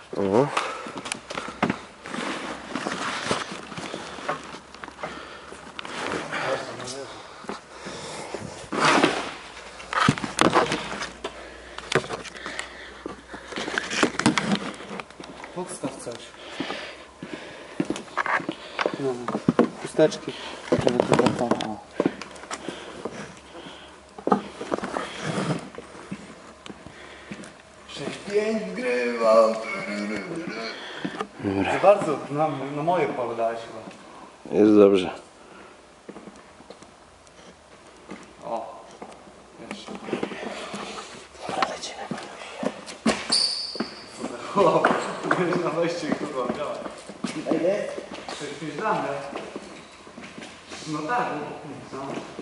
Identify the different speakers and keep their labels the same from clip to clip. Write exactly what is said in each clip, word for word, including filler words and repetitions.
Speaker 1: O.
Speaker 2: Podstaw coś. No, chusteczki. Żeby tylko to. O.
Speaker 1: sześć pięć zgrywam.
Speaker 2: Dobra. Bardzo na, na moje pole dałeś chyba.
Speaker 1: Jest dobrze.
Speaker 2: O. Jeszcze.
Speaker 1: Dobra, lecimy.
Speaker 2: O, szybko na wejście kurwa, działa.
Speaker 1: Ile?
Speaker 2: To jest dla mnie. No tak, no.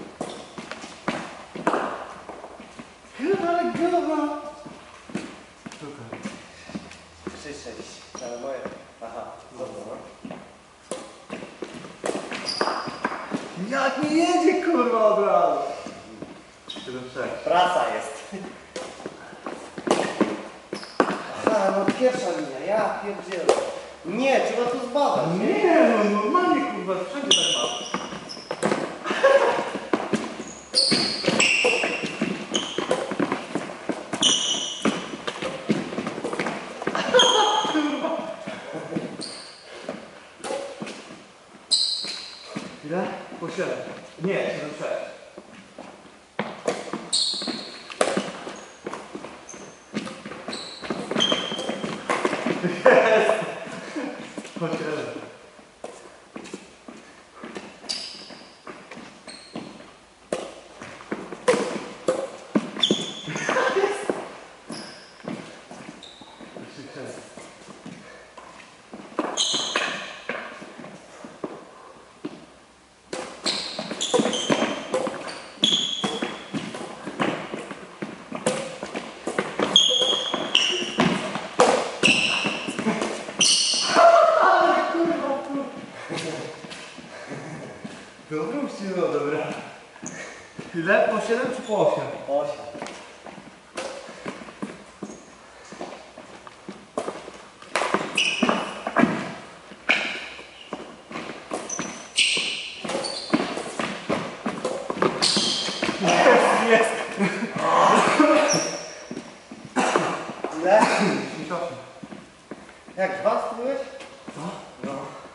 Speaker 2: Chyba, ale głowa. Tutaj.
Speaker 1: sześć sześć. Ale moje. Aha, dobra.
Speaker 2: Jak mi jedzie kurwa od razu. siedem sześć.
Speaker 1: Praca jest. Aha, no pierwsza linia, ja pierdzielę. Nie, trzeba to zbadać.
Speaker 2: Nie, no normalnie kurwa, wszędzie tak ma. Ile? Po siedem. Nie, siedem sześć. Jest! Po siedem. Dobra, no dobra. Ile? Po siedem czy po osiem?
Speaker 1: Po osiem.
Speaker 2: Jest, jest.
Speaker 1: Ile?
Speaker 2: dziesięć osiem.
Speaker 1: Jak dwa spróbujesz?
Speaker 2: Co?
Speaker 1: No.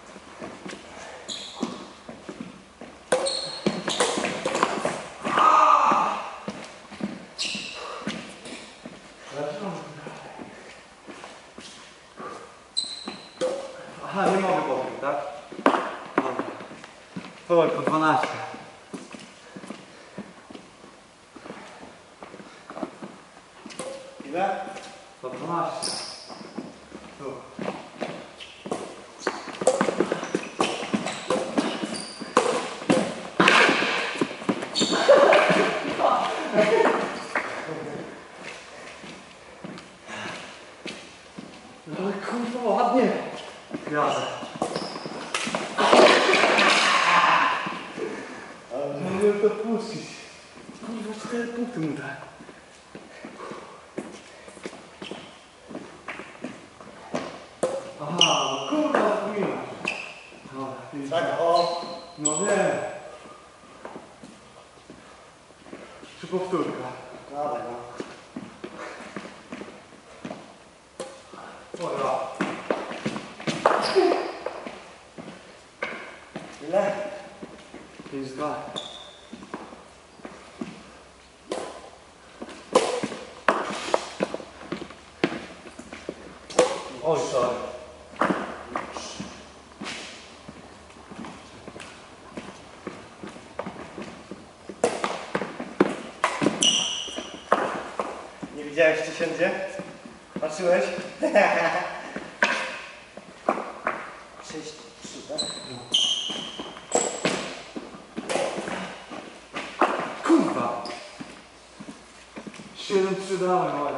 Speaker 2: Aha, nie mogę potem, tak? Dobra. Powoli po dwanaście.
Speaker 1: Ile?
Speaker 2: Po dwanaście. Tu. No kurwa, ładnie. Jadę. Mogłem to puścić. Kurwa, cztery punkty mu dałem. Aha, no kurwa, zapomniałem. Dobra, widzisz.
Speaker 1: Tak, o.
Speaker 2: No wiem. Czy powtórka?
Speaker 1: Dawaj, no.
Speaker 2: Dobra.
Speaker 1: Ile?
Speaker 2: pięć dwa. Oj, sorry.
Speaker 1: Nie widziałeś, czy siądzie? Patrzyłeś? sześć trzy, tak?
Speaker 2: Kurwa! siedem trzy dałem, ale...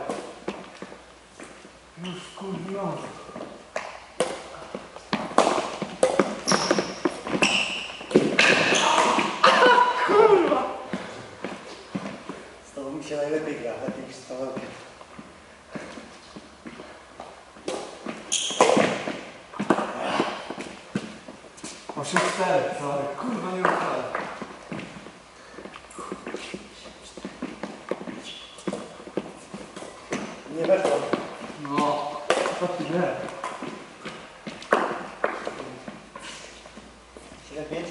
Speaker 2: Już kurwa. Kurwa!
Speaker 1: Z tobą mi się najlepiej gra, lepiej niż z Pawełkiem.
Speaker 2: cztery, sorry. Kurwa, nie ustale.
Speaker 1: Nie weszło.
Speaker 2: No, to chwilę.
Speaker 1: siedem pięć?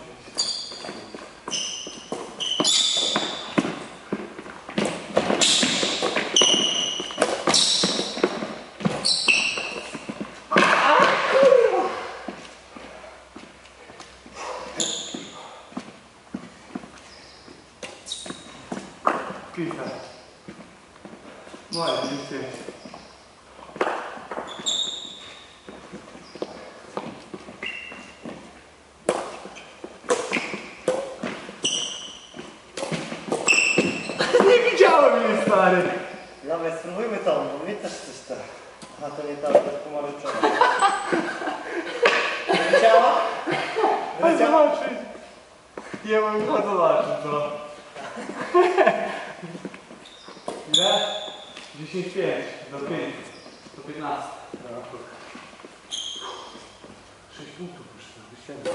Speaker 2: Pisa. Moje, nic jest. Nie widziałem jej, stary.
Speaker 1: Nawet spróbujmy tą, bo mnie też coś to. A to nie ta, to jest pomarańczowa. Wyleciała?
Speaker 2: Chodź
Speaker 1: Wyleciała?
Speaker 2: zobaczyć. Nie mam go zobaczyć, no. Ile? dziesięć pięć do pięć. Do piętnastu. sześć punktów już wyświetla.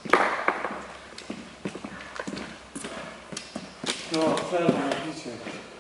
Speaker 2: No, przerwa, widzicie.